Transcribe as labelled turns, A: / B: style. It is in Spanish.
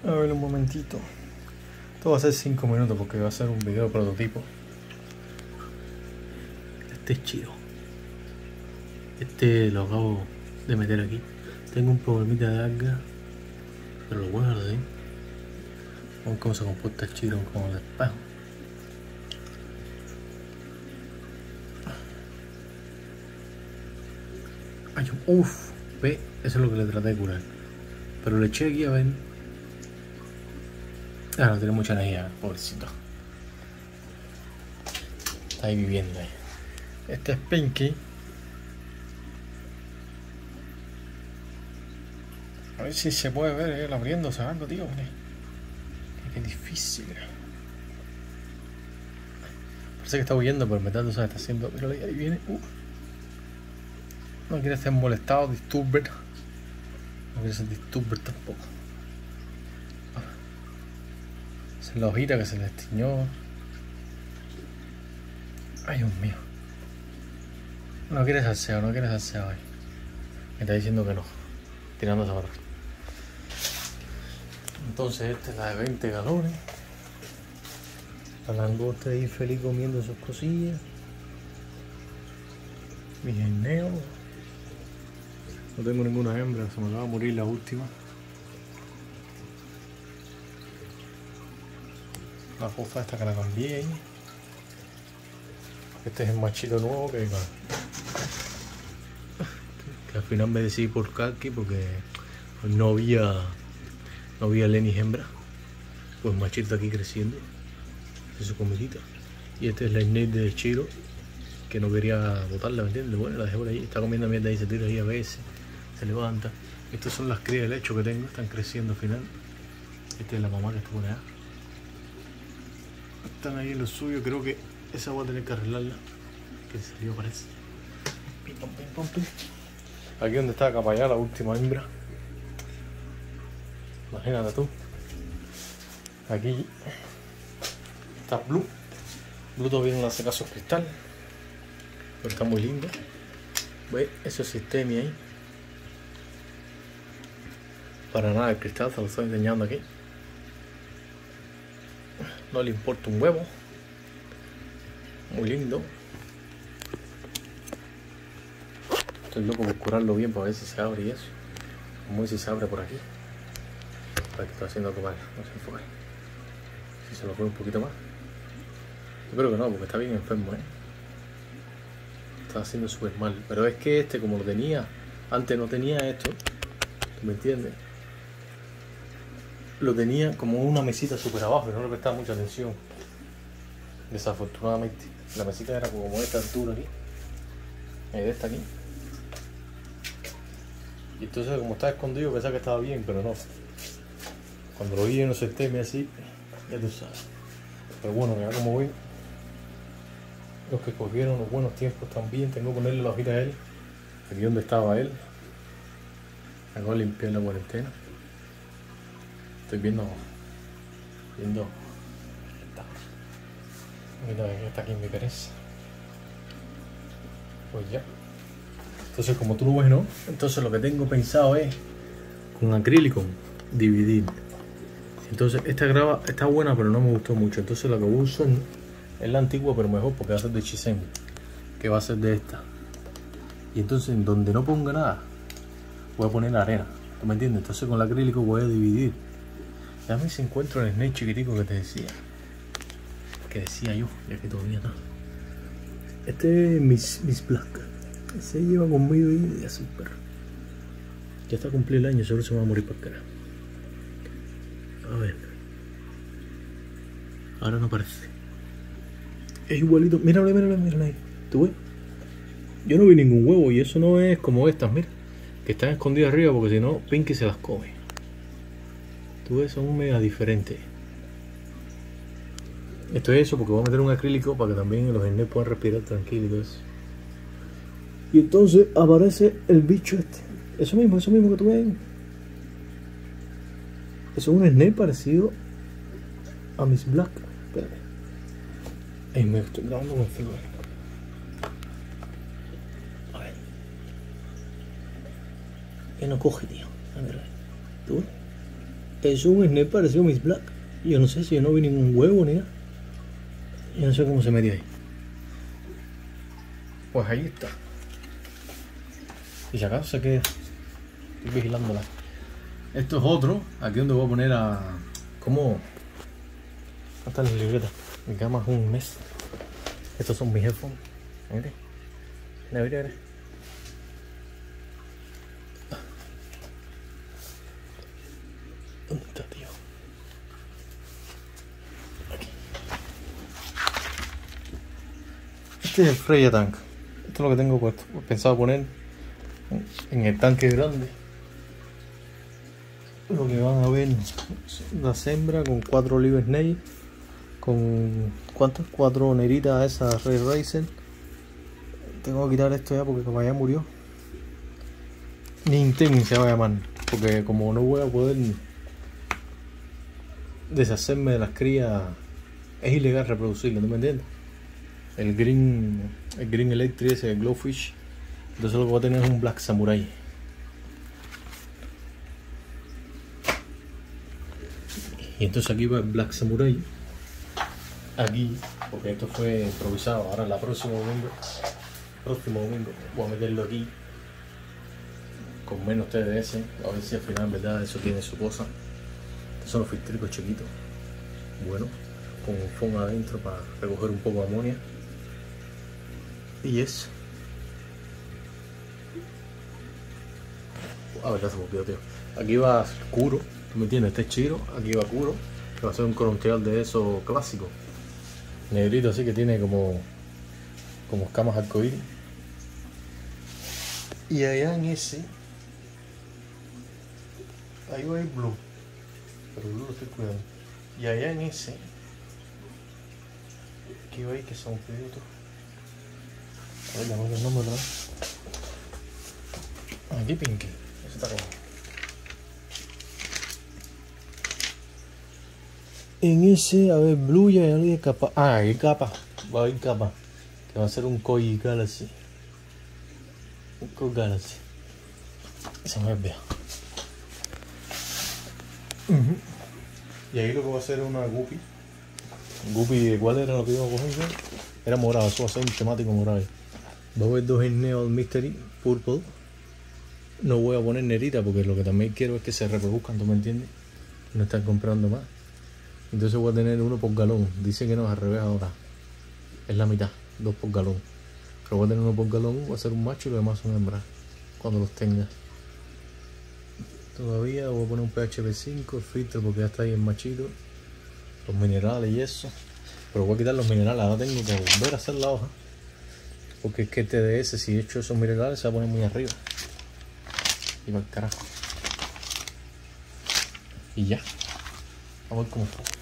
A: A ver un momentito. Esto va a ser 5 minutos porque va a ser un video prototipo. Este es chido. Este lo acabo de meter aquí. Tengo un problemita de alga, pero lo guardo, ¿eh? Vamos cómo se comporta el chirón con el espejo. Ay, uff, ve, eso es lo que le traté de curar. Pero le eché aquí a ver. Ah, no tiene mucha energía, pobrecito. Está ahí viviendo ahí. Este es Pinky. A ver si se puede ver él abriéndose algo, tío. Qué difícil. Parece que está huyendo, pero en verdad, está haciendo. Mira, ahí viene. No quiere ser molestado, disturber. No quiere ser disturber tampoco. Se la hojita que se le estiñó. Ay, Dios mío. No quiere salseo, no quiere salseo hoy. Me está diciendo que no. Tirándose para atrás. Entonces esta es la de 20 galones. La langosta ahí feliz comiendo sus cosillas. Mi guineo. No tengo ninguna hembra, se me acaba de morir la última. La fofa esta que la cambié ahí. Este es el machito nuevo que al final me decidí por Kaki porque no había Lenny hembra. Pues machito aquí creciendo. Es su comidita. Y este es la Snake de Chiro, que no quería botarla, ¿me entiendes? Bueno, la dejé por ahí, está comiendo mierda y se tira ahí a veces, se levanta. Estas son las crías de lecho que tengo, están creciendo al final. Esta es la mamá que está por allá. Están ahí en lo suyo, creo que esa voy a tener que arreglarla, que salió parece. Pim, pam, pim, pam, pim. Aquí donde está Capayá, la última hembra. Imagínate tú. Aquí está Blue. Blue todavía no le hace caso cristal, pero está muy lindo. ¿Ves? Ese sistema ahí. Para nada el cristal, se lo estoy enseñando aquí. No le importa un huevo. Muy lindo. Estoy loco por curarlo bien para ver si se abre y eso. Vamos a ver si se abre por aquí. Para que está haciendo algo mal, no se enfoca. Si se lo pone un poquito más. Yo creo que no, porque está bien enfermo, Está haciendo súper mal. Pero es que este, como lo tenía, antes no tenía esto, ¿tú me entiendes? Lo tenía como una mesita súper abajo y no le prestaba mucha atención. Desafortunadamente. La mesita era como de esta altura aquí. De esta aquí. Y entonces como estaba escondido pensaba que estaba bien, pero no. Cuando lo vi en los sistemas así, ya tú sabes. Pero bueno, mira como voy. Los que cogieron los buenos tiempos también. Tengo que ponerle la hojita a él. Aquí donde estaba él. Acabo de limpiar la cuarentena. Estoy viendo. Mira que está aquí en mi pereza. Pues ya. Entonces como tú lo ves, ¿no? Entonces lo que tengo pensado es con acrílico dividir. Entonces esta grava está buena pero no me gustó mucho. Entonces lo que uso es la antigua pero mejor porque va a ser de Shisen, que va a ser de esta. Y entonces en donde no ponga nada voy a poner la arena. ¿Tú me entiendes? Entonces con el acrílico voy a dividir. Ya me si encuentro el snake chiquitico que te decía. Que decía yo, ya que todavía no. Este es Miss Black. Se lleva conmigo y de hace un perro. Ya está cumplido el año, seguro se va a morir para el carajo. A ver. Ahora no parece. Es igualito. Míralo ahí. ¿Tú ves? Yo no vi ningún huevo y eso no es como estas, mira. Que están escondidas arriba porque si no, Pinky se las come. Tú ves, son mega diferentes. Esto es eso porque voy a meter un acrílico para que también los genes puedan respirar tranquilo y todo eso. Y entonces aparece el bicho este. Eso mismo que tú ves. Eso es un snake parecido a Miss Black. Espérate. Ahí me estoy grabando con figura. A ver. Él no coge, tío. A ver. ¿Tú ves? Es un Snape parecido a Miss Black. Yo no sé si yo no vi ningún huevo ni nada. Yo no sé cómo se metió ahí. Pues ahí está. Y si acaso se queda. Estoy vigilándola. Esto es otro. Aquí donde voy a poner a... ¿Cómo? Hasta en la libreta. Mi cama es un mes. Estos son mis headphones. Mire. Mire. ¿Dónde está, tío? Aquí. Este es el Freya Tank. Esto es lo que tengo puesto. He pensado poner en el tanque grande. Lo que van a ver la hembra con 4 Live Snake. Con ¿cuántas? 4 neritas esas Red Racer. Tengo que quitar esto ya porque como ya murió. Nintendo se va a llamar. Porque como no voy a poder deshacerme de las crías, es ilegal reproducirlo, ¿no me entiendes? El Green Electric ese, el Glowfish. Entonces lo que voy a tener es un Black Samurai. Y entonces aquí va el Black Samurai. Aquí, porque esto fue improvisado. Ahora el próximo domingo voy a meterlo aquí con menos TDS, a ver si al final en verdad eso tiene su cosa. Estos son los filtricos chiquitos, bueno, con un fondo adentro para recoger un poco de amonia. Y eso. A ver, se me olvidó, tío. Aquí va Kuro, ¿tú me entiendes? Este es Chiro, aquí va Kuro, que va a ser un cronqueal de eso clásico. Negrito así que tiene como escamas arcoíris. Y allá en ese, ahí va el blue, pero el blue lo estoy cuidando. Y allá en ese, aquí va ahí que son pedidos. A ver, dame el nombre, ¿no? Aquí Pinky, ese está como. En ese, a ver, blue y hay capa. Ah, hay capa, va a haber capa, que va a ser un Koi Galaxy. Un Galaxy. Se me ve. Y ahí lo que va a hacer es una Guppy. Guppy, ¿cuál era lo que iba a coger? Era morado, eso va a ser un temático morado. Va a haber 2 en Neon Mystery Purple. No voy a poner nerita porque lo que también quiero es que se reproduzcan, ¿tú me entiendes? No están comprando más. Entonces voy a tener 1 por galón. Dice que no es al revés ahora. Es la mitad, 2 por galón. Pero voy a tener 1 por galón, voy a ser un macho y los demás son hembras. Cuando los tenga. Todavía voy a poner un PHP 5, el filtro porque ya está ahí el machito. Los minerales y eso. Pero voy a quitar los minerales, ahora tengo que volver a hacer la hoja. Porque es que el TDS, si he hecho esos minerales, se va a poner muy arriba. Y va al carajo. Y ya. A ver cómo está.